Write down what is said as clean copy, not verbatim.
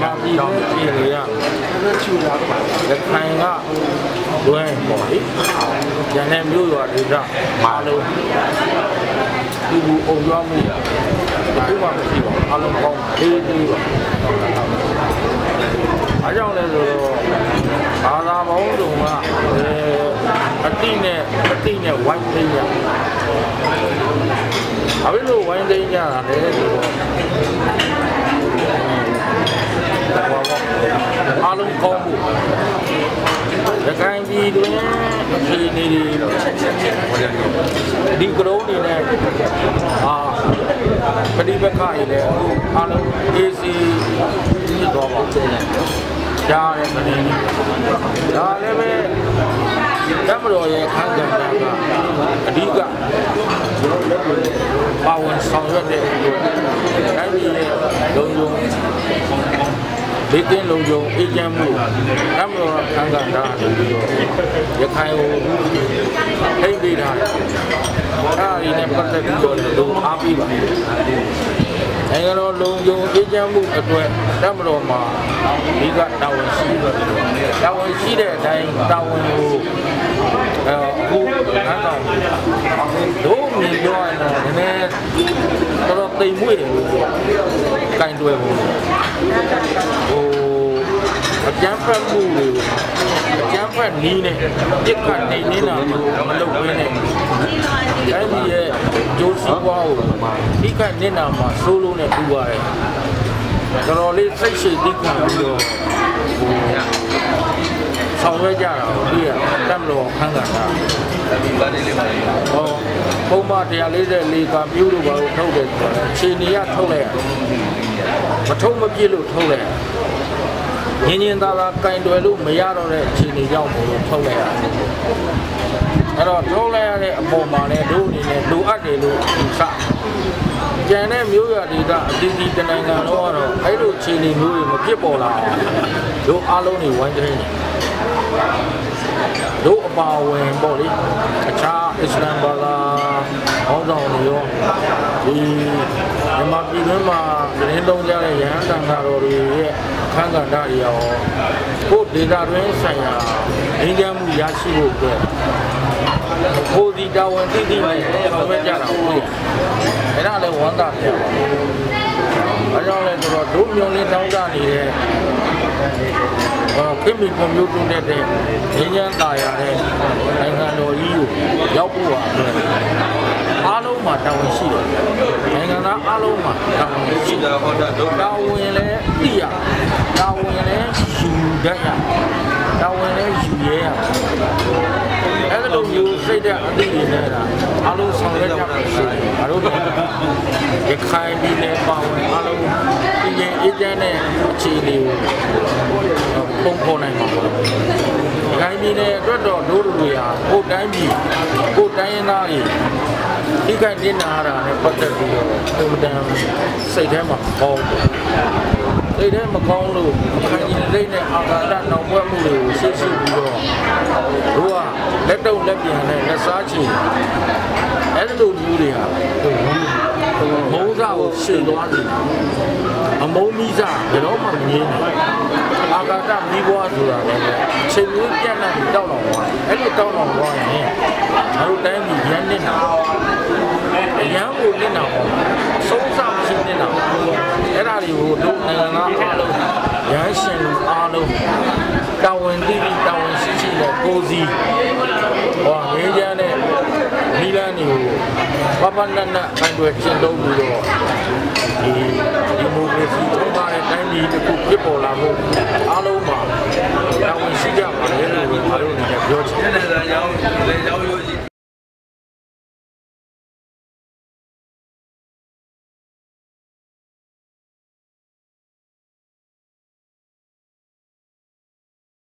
မြန်မာပြည်ရဲ့ပြည်တွေကရခိုင်ကလွယ်ပေါ့လေကျန်တဲ့မျိုးရွာတွေကအားလုံးဒီဘူအုံရွာမှုဘာမှမရှိပါဘူးအားလုံးကောင်းအေးအေးပါအားကြောင့်လည်းဆိုတော့ဘာသာပေါင်းစုံကအတိနဲ့ဝိုင်းသိမ်းရအဘိလို့ဝိုင်းသိမ်းကြတာလေဆိုတော့အားလုံးကောင်းမှုရခိုင်ပြည်တွင်အခြေအနေတွေဒီကရုံးနေနဲ့ပဋိပက္ခတွေလည်းအားလုံးအေးစီဖြစ်သွားပါကြားရတဲ့မင်းဒါလည်းပဲဓမ္မတော်ရဲ့ခန်းကဏ္ဍကအဓိကပါဝင်ဆောင်ရွက်တဲ့တိုင်းပြည်ရဲ့လုံခြုံဘေးကင်းလုံခြုံအေးချမ်းမှုဓမ္မတော်ခန်းကဏ္ဍနေပြီးတော့ရခိုင်ကိုထိန်းသိမ်းထားတယ်အဲဒီနဲ့ပတ်သက်ပြီးတော့လုံအားပေးပါနိုင်ငံတော်လုံခြုံအေးချမ်းမှုအတွက်ဓမ္မတော်မှာဒီကတာဝန်ရှိတဲ့အတိုင်းတာဝန်ကိုအခုအားကောင်းတို့မြင်ပြောရင်တော့နည်းနည်းတော့တိမ်မွေ့တယ်လို့ပြောကင်တွယ်ဖို့အကျန်းဖတ်မှုတွေအကျန်းဖတ်နီးနဲ့ပြစ်ခတ်နေနေတာမလုပ်ဘဲနဲ့အဲဒီရဲ့ကျိုးစီးပွားကိုဒီကနေတာမှာစိုးလို့နဲ့တူပါတယ်တော်တော်လေးစိတ်ရှိတိခံပြီးတော့ဆောင်ရွက်ကြတာကိုပြီးရတတ်လို့ခန်းကတာပုံမှန်144ကမျိုးလိုပါလို့ထုတ်တယ်ဆိုတော့ခြေနေရထုတ်လိုက်မထုတ်မပြစ်လို့ထုတ်လိုက်ညင်သာသာကင်တွယ်လို့မရတော့တဲ့ခြေနေကြောင့်မို့လို့ထုတ်လိုက်ရတယ်အဲ့တော့ထုတ်လိုက်ရတဲ့အပေါ်မှာလည်းတို့အနေနဲ့လိုအပ်တယ်လို့ယူဆကျန်တဲ့မျိုးရွာတွေကအသီးသီးတနိုင်ငံလုံးကတော့အဲ့လိုခြေနေမျိုးတွေမဖြစ်ပေါ်လာအောင်တို့အားလုံးတွေဝိုင်းတိုင်းနေတို့အပါဝင်ပေါ့လေအခြားအစ္စလမ်ဘာသာဟောဆောင်တွေရောဒီမြန်မာပြည်တွင်းမှာသတင်းသုံးကြတဲ့ရဟန်းတန်ခါတော်တွေရဲ့အခမ်းကဏ္ဍတွေရောကိုဒေတာတွင်ဆိုင်ရာအင်းကျမ်းမှုရရှိဖို့အတွက်ကိုဒီတာဝန်သိသိနဲ့ဆောင်ရွက်ကြတာဟုတ်အဲ့ဒါလည်းဝမ်းသာပြပါဘာကြောင့်လဲဆိုတော့တို့မျိုးလေးတောင်းတနေတဲ့ခင်ဗျကွန်ပျူတာတဲ့ငင်းချမ်းတာရတဲ့နိုင်ငံတော်ကြီးကိုရောက်ဖို့ပါအားလုံးမှာတာဝန်ရှိတယ်နိုင်ငံသားအားလုံးမှာတာဝန်ရှိတယ်ဟောတာတာဝန်လည်းသိရတာဝန်လည်းယူတတ်ရတာဝန်လည်းယူရဲရအဲ့လိုမျိုးစိတ်တဲ့အသိဉာဏ်နဲ့အားလုံးဆောင်ရွက်ကြပါရှိတယ်ဘာလို့လဲရခိုင်ပြည်နယ်ပါဝင်အားလုံးပြည်ရင်အေဂျင့်နဲ့အခြေအနေကိုပုံဖော်နိုင်မှာပေါ့။ခိုင်ပြည်နယ်အတွက်တော့တို့လူတွေဟာကိုယ်တိုင်းပြည်ကိုယ်တိုင်းရင်းသားတွေဒီကနေ့နာတာနဲ့ပတ်သက်ပြီးတော့ပုံတန်စိတ်ထဲမှာကောင်းတယ်။စိတ်ထဲမကောင်းလို့ခိုင်ပြည်နယ်နဲ့အာဃာတနောင်ပွဲမှုတွေကိုရှေ့ရှုပြီးတော့တို့ကလက်တုံလက်ပြန်နဲ့လက်စားချေအဲ့လိုမျိုးတွေဟာမုန်းစားကိုရှေ့သွားတယ်အမုန်းမိစားဘယ်တော့မှမငြင်းဘူးအာဃာတမိဘွားဆိုတာလည်းချိန်မျိုးပြတ်နေတောက်လောင်သွားအဲ့လိုတောက်လောင်သွားရင်ငါတို့တိုင်းပြည်ရန်နေတာအရန်ကိုနေတာပေါ့ဆုံးဆောင်ရှိနေတာအဲ့ဒါတွေကိုတို့နိုင်ငံသားအားလုံးရန်ရှင်အားလုံးတာဝန်သိပြီးတာဝန်ရှိရှိနဲ့ကိုစီဟောငင်းချမ်းတဲ့မိလန်းတွေကိုပပနနအန်တွေကျင့်သုံးပြီးတော့ဒီမိုကရေစီထုံးကားတဲ့တိုင်းပြည်တစ်ခုဖြစ်ပေါ်လာဖို့အားလုံးမှာတာဝန်ရှိကြပါလေလို့ငါတို့အနေနဲ့ပြောချင်တယ်